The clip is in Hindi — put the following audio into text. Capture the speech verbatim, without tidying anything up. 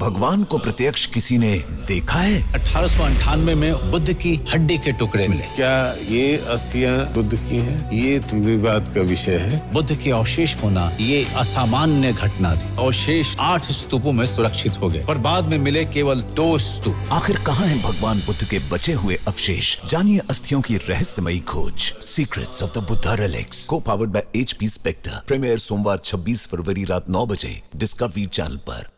भगवान को प्रत्यक्ष किसी ने देखा है? अठारह सौ अंठानवे में बुद्ध की हड्डी के टुकड़े मिले। क्या ये अस्थियां बुद्ध की हैं? ये तो विवाद का विषय है। बुद्ध के अवशेष होना ये असामान्य घटना थी। अवशेष आठ स्तूपों में सुरक्षित हो गए, पर बाद में मिले केवल दो स्तूप। आखिर कहाँ है भगवान बुद्ध के बचे हुए अवशेष? जानिए अस्थियों की रहस्यमयी खोज। Secrets of the Buddha relics, co-powered by HP Spectre. Premiere सोमवार छब्बीस फरवरी रात नौ बजे डिस्कवरी चैनल पर।